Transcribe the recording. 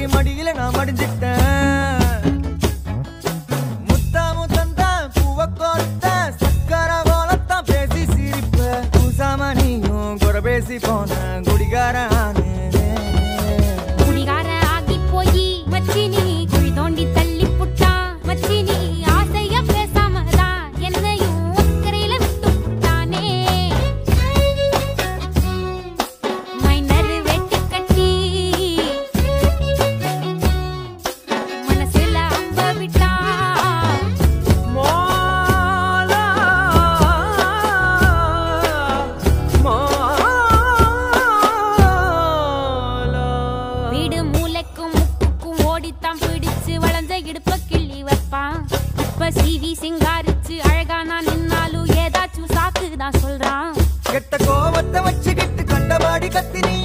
மடியில நான் மடிஞ்சிட்டேன். முத்தாமு தந்த பூவ கோத்த சக்கர போலத்தான் பேசி சிரிப்ப. பூசாம நீயும் குறை பேசி போன குடிகார குடிகார ஆகி போய் மச்சினி குழி தோண்டி தள்ளி புட்டான். மச்சினி ஆசைய பேசாமதான் என்னையும் அக்கறையில விட்டு புட்டானே. மைனர் வெட்டி கட்டி மனசுல அம்ப விட்டான். மோலா மோலா வீடு மூளைக்கும் முக்குக்கும் ஓடித்தான் பிடிச்சு வளர்ந்த இடுப்ப கிள்ளி வைப்பான். இப்ப சிவி சிங்காரிச்சு அழகா நான் நின்னாலும் ஏதாச்சும் சாக்குதான் சொல்றான். கெட்ட கோவத்தை வச்சுக்கிட்டு கண்டபாடி கத்தினி